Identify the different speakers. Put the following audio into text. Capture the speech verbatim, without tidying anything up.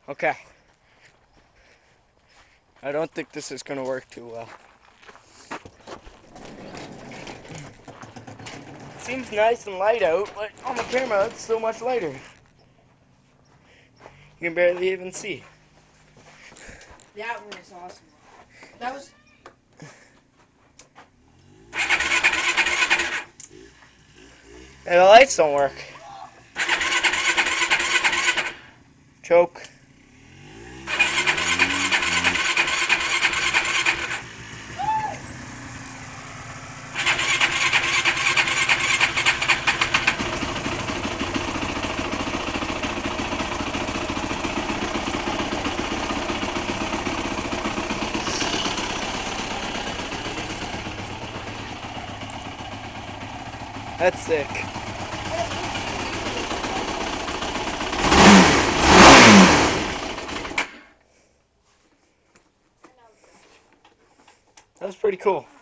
Speaker 1: Okay. I don't think this is going to work too well. It seems nice and light out, but on the camera it's so much lighter. You can barely even see.
Speaker 2: That one is awesome. That was...
Speaker 1: And the lights don't work. Choke. That's sick. That was pretty cool.